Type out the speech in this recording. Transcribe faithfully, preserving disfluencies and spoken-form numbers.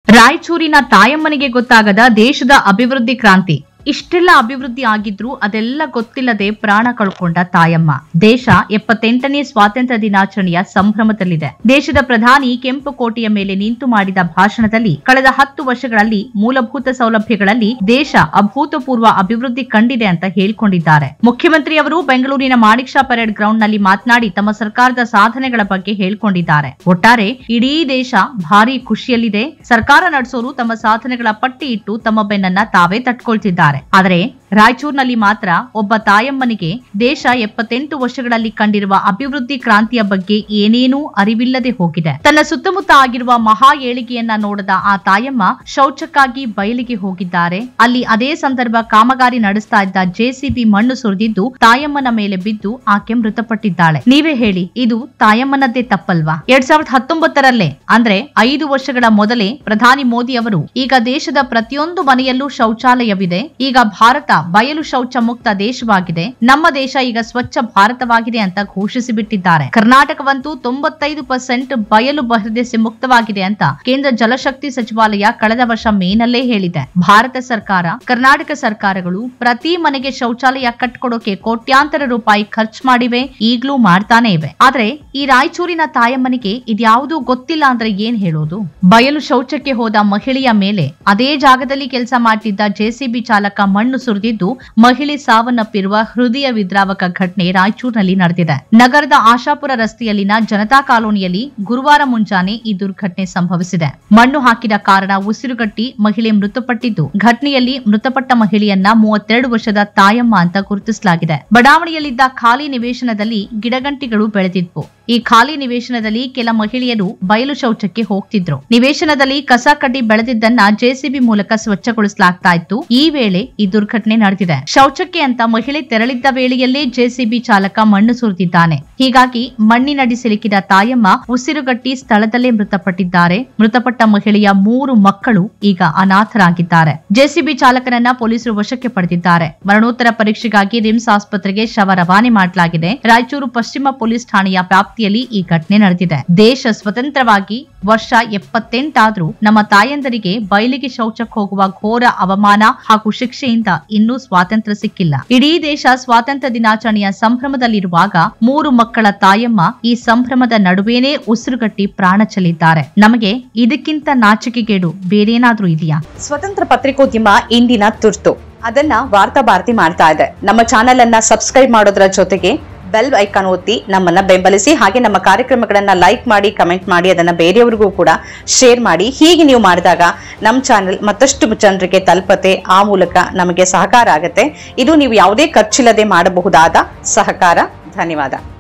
ರಾಯಚೂರಿನ ತಾಯಮ್ಮನಿಗೆ ಗೊತ್ತಾಗದ ದೇಶದ ಅಭಿವೃದ್ಧಿ ಕ್ರಾಂತಿ. ಇಷ್ಟೆಲ್ಲ ಅಭಿವೃದ್ಧಿ ಆಗಿದ್ರೂ ಅದೆಲ್ಲ ಗೊತ್ತಿಲ್ಲದೆ ಪ್ರಾಣ ಕಳ್ಕೊಂಡ ತಾಯಮ್ಮ. ದೇಶ ಎಪ್ಪತ್ತೆಂಟನೇ ಸ್ವಾತಂತ್ರ್ಯ ದಿನಾಚರಣೆಯ ಸಂಭ್ರಮದಲ್ಲಿದೆ. ದೇಶದ ಪ್ರಧಾನಿ ಕೆಂಪುಕೋಟೆಯ ಮೇಲೆ ನಿಂತು ಮಾಡಿದ ಭಾಷಣದಲ್ಲಿ ಕಳೆದ ಹತ್ತು ವರ್ಷಗಳಲ್ಲಿ ಮೂಲಭೂತ ಸೌಲಭ್ಯಗಳಲ್ಲಿ ದೇಶ ಅಭೂತಪೂರ್ವ ಅಭಿವೃದ್ಧಿ ಕಂಡಿದೆ ಅಂತ ಹೇಳಿಕೊಂಡಿದ್ದಾರೆ. ಮುಖ್ಯಮಂತ್ರಿಯವರು ಬೆಂಗಳೂರಿನ ಮಾಣಿಕ್ ಷಾ ಪರೇಡ್ ಗ್ರೌಂಡ್ ನಲ್ಲಿ ಮಾತನಾಡಿ ತಮ್ಮ ಸರ್ಕಾರದ ಸಾಧನೆಗಳ ಬಗ್ಗೆ ಹೇಳಿಕೊಂಡಿದ್ದಾರೆ. ಒಟ್ಟಾರೆ ಇಡೀ ದೇಶ ಭಾರಿ ಖುಷಿಯಲ್ಲಿದೆ. ಸರ್ಕಾರ ನಡೆಸೋರು ತಮ್ಮ ಸಾಧನೆಗಳ ಪಟ್ಟಿ ಇಟ್ಟು ತಮ್ಮ ಬೆನ್ನನ್ನ ತಾವೇ ತಟ್ಕೊಳ್ತಿದ್ದಾರೆ. ಆದರೆ ರಾಯಚೂರಿನಲ್ಲಿ ಮಾತ್ರ ಒಬ್ಬ ತಾಯಮ್ಮನಿಗೆ ದೇಶ ಎಪ್ಪತ್ತೆಂಟು ವರ್ಷಗಳಲ್ಲಿ ಕಂಡಿರುವ ಅಭಿವೃದ್ಧಿ ಕ್ರಾಂತಿಯ ಬಗ್ಗೆ ಏನೇನೂ ಅರಿವಿಲ್ಲದೆ ಹೋಗಿದೆ. ತನ್ನ ಸುತ್ತಮುತ್ತ ಆಗಿರುವ ಮಹಾ ಏಳಿಗೆಯನ್ನ ನೋಡದ ಆ ತಾಯಮ್ಮ ಶೌಚಕ್ಕಾಗಿ ಬಯಲಿಗೆ ಹೋಗಿದ್ದಾರೆ. ಅಲ್ಲಿ ಅದೇ ಸಂದರ್ಭ ಕಾಮಗಾರಿ ನಡೆಸ್ತಾ ಇದ್ದ ಜೆಸಿಬಿ ಮಣ್ಣು ಸುರಿದಿದ್ದು ತಾಯಮ್ಮನ ಮೇಲೆ ಬಿದ್ದು ಆಕೆ ಮೃತಪಟ್ಟಿದ್ದಾಳೆ. ನೀವೇ ಹೇಳಿ, ಇದು ತಾಯಮ್ಮನದ್ದೇ ತಪ್ಪಲ್ವಾ? ಎರಡ್ ಸಾವಿರದ ಹತ್ತೊಂಬತ್ತರಲ್ಲೇ ಅಂದ್ರೆ ಐದು ವರ್ಷಗಳ ಮೊದಲೇ ಪ್ರಧಾನಿ ಮೋದಿ ಅವರು ಈಗ ದೇಶದ ಪ್ರತಿಯೊಂದು ಮನೆಯಲ್ಲೂ ಶೌಚಾಲಯವಿದೆ, ಈಗ ಭಾರತ ಬಯಲು ಶೌಚ ಮುಕ್ತ ದೇಶವಾಗಿದೆ, ನಮ್ಮ ದೇಶ ಈಗ ಸ್ವಚ್ಛ ಭಾರತವಾಗಿದೆ ಅಂತ ಘೋಷಿಸಿ ಬಿಟ್ಟಿದ್ದಾರೆ. ಕರ್ನಾಟಕವಂತೂ ತೊಂಬತ್ತೈದು ಪರ್ಸೆಂಟ್ ಬಯಲು ಬಹಿರ್ದೆಸೆ ಮುಕ್ತವಾಗಿದೆ ಅಂತ ಕೇಂದ್ರ ಜಲಶಕ್ತಿ ಸಚಿವಾಲಯ ಕಳೆದ ವರ್ಷ ಮೇನಲ್ಲೇ ಹೇಳಿದೆ. ಭಾರತ ಸರ್ಕಾರ, ಕರ್ನಾಟಕ ಸರ್ಕಾರಗಳು ಪ್ರತಿ ಮನೆಗೆ ಶೌಚಾಲಯ ಕಟ್ಕೊಡೋಕೆ ಕೋಟ್ಯಾಂತರ ರೂಪಾಯಿ ಖರ್ಚು ಮಾಡಿವೆ, ಈಗ್ಲೂ ಮಾಡ್ತಾನೆ ಇವೆ. ಆದ್ರೆ ಈ ರಾಯಚೂರಿನ ತಾಯಮ್ಮನಿಗೆ ಇದ್ಯಾವುದೂ ಗೊತ್ತಿಲ್ಲ ಅಂದ್ರೆ ಏನ್ ಹೇಳೋದು? ಬಯಲು ಶೌಚಕ್ಕೆ ಹೋದ ಮಹಿಳೆಯ ಮೇಲೆ ಅದೇ ಜಾಗದಲ್ಲಿ ಕೆಲಸ ಮಾಡ್ತಿದ್ದ ಜೆಸಿಬಿ ಚಾಲಕ ಮಣ್ಣು ಸುರಿದಿದ್ದು ಮಹಿಳೆ ಸಾವನ್ನಪ್ಪಿರುವ ಹೃದಯ ವಿದ್ರಾವಕ ಘಟನೆ ರಾಯಚೂರಿನಲ್ಲಿ ನಡೆದಿದೆ. ನಗರದ ಆಶಾಪುರ ರಸ್ತೆಯಲ್ಲಿನ ಜನತಾ ಕಾಲೋನಿಯಲ್ಲಿ ಗುರುವಾರ ಮುಂಜಾನೆ ಈ ದುರ್ಘಟನೆ ಸಂಭವಿಸಿದೆ. ಮಣ್ಣು ಹಾಕಿದ ಕಾರಣ ಉಸಿರುಗಟ್ಟಿ ಮಹಿಳೆ ಮೃತಪಟ್ಟಿದ್ದು, ಘಟನೆಯಲ್ಲಿ ಮೃತಪಟ್ಟ ಮಹಿಳೆಯನ್ನ ಮೂವತ್ತೆರಡು ವರ್ಷದ ತಾಯಮ್ಮ ಅಂತ ಗುರುತಿಸಲಾಗಿದೆ. ಬಡಾವಣೆಯಲ್ಲಿದ್ದ ಖಾಲಿ ನಿವೇಶನದಲ್ಲಿ ಗಿಡಗಂಟಿಗಳು ಬೆಳೆದಿದ್ವು. ಈ ಖಾಲಿ ನಿವೇಶನದಲ್ಲಿ ಕೆಲ ಮಹಿಳೆಯರು ಬಯಲು ಶೌಚಕ್ಕೆ ಹೋಗ್ತಿದ್ರು. ನಿವೇಶನದಲ್ಲಿ ಕಸ ಕಡ್ಡಿ ಬೆಳೆದಿದ್ದನ್ನ ಜೆಸಿಬಿ ಮೂಲಕ ಸ್ವಚ್ಛಗೊಳಿಸಲಾಗ್ತಾ ಇತ್ತು. ಈ ವೇಳೆ ಈ ದುರ್ಘಟನೆ ನಡೆದಿದೆ. ಶೌಚಕ್ಕೆ ಅಂತ ಮಹಿಳೆ ತೆರಳಿದ್ದ ವೇಳೆಯಲ್ಲೇ ಜೆಸಿಬಿ ಚಾಲಕ ಮಣ್ಣು ಸುರಿದಿದ್ದಾನೆ. ಹೀಗಾಗಿ ಮಣ್ಣಿನಡಿ ಸಿಲುಕಿದ ತಾಯಮ್ಮ ಉಸಿರುಗಟ್ಟಿ ಸ್ಥಳದಲ್ಲೇ ಮೃತಪಟ್ಟಿದ್ದಾರೆ. ಮೃತಪಟ್ಟ ಮಹಿಳೆಯ ಮೂರು ಮಕ್ಕಳು ಈಗ ಅನಾಥರಾಗಿದ್ದಾರೆ. ಜೆಸಿಬಿ ಚಾಲಕನನ್ನ ಪೊಲೀಸರು ವಶಕ್ಕೆ ಪಡೆದಿದ್ದಾರೆ. ಮರಣೋತ್ತರ ಪರೀಕ್ಷೆಗಾಗಿ ರಿಮ್ಸ್ ಆಸ್ಪತ್ರೆಗೆ ಶವ ರವಾನೆ ಮಾಡಲಾಗಿದೆ. ರಾಯಚೂರು ಪಶ್ಚಿಮ ಪೊಲೀಸ್ ಠಾಣೆಯ ವ್ಯಾಪ್ತಿಯಲ್ಲಿ ಈ ಘಟನೆ ನಡೆದಿದೆ. ದೇಶ ಸ್ವತಂತ್ರವಾಗಿ ವರ್ಷ ಎಪ್ಪತ್ತೆಂಟಾದ್ರೂ ನಮ್ಮ ತಾಯಂದರಿಗೆ ಬಯಲಿಗೆ ಶೌಚಕ್ಕೆ ಹೋಗುವ ಘೋರ ಅವಮಾನ ಹಾಗೂ ಶಿಕ್ಷೆಯಿಂದ ಇನ್ನೂ ಸ್ವಾತಂತ್ರ್ಯ ಸಿಕ್ಕಿಲ್ಲ. ಇಡೀ ದೇಶ ಸ್ವಾತಂತ್ರ್ಯ ದಿನಾಚರಣೆಯ ಸಂಭ್ರಮದಲ್ಲಿರುವಾಗ ಮೂರು ಮಕ್ಕಳ ತಾಯಮ್ಮ ಈ ಸಂಭ್ರಮದ ನಡುವೆನೇ ಉಸಿರುಗಟ್ಟಿ ಪ್ರಾಣ ಚೆಲ್ಲಿದ್ದಾರೆ. ನಮಗೆ ಇದಕ್ಕಿಂತ ನಾಚಿಕೆಗೇಡು ಬೇರೇನಾದ್ರೂ ಇದೆಯಾ? ಸ್ವತಂತ್ರ ಪತ್ರಿಕೋದ್ಯಮ ಇಂದಿನ ತುರ್ತು ಅದನ್ನ ವಾರ್ತಾ ಭಾರತಿ ಮಾಡ್ತಾ ಇದೆ. ನಮ್ಮ ಚಾನೆಲ್ ಅನ್ನ ಸಬ್ಸ್ಕ್ರೈಬ್ ಮಾಡೋದ್ರ ಜೊತೆಗೆ ಬೆಲ್ ಐಕಾನ್ ಒತ್ತಿ ನಮ್ಮನ್ನ ಬೆಂಬಲಿಸಿ. ಹಾಗೆ ನಮ್ಮ ಕಾರ್ಯಕ್ರಮಗಳನ್ನ ಲೈಕ್ ಮಾಡಿ, ಕಮೆಂಟ್ ಮಾಡಿ, ಅದನ್ನ ಬೇರೆಯವರಿಗೂ ಕೂಡ ಶೇರ್ ಮಾಡಿ. ಹೀಗೆ ನೀವು ಮಾಡಿದಾಗ ನಮ್ಮ ಚಾನೆಲ್ ಮತ್ತಷ್ಟು ಜನರಿಗೆ ತಲುಪತ್ತೆ. ಆ ಮೂಲಕ ನಮಗೆ ಸಹಕಾರ ಆಗತ್ತೆ. ಇದು ನೀವು ಯಾವುದೇ ಖರ್ಚಿಲ್ಲದೆ ಮಾಡಬಹುದಾದ ಸಹಕಾರ. ಧನ್ಯವಾದ.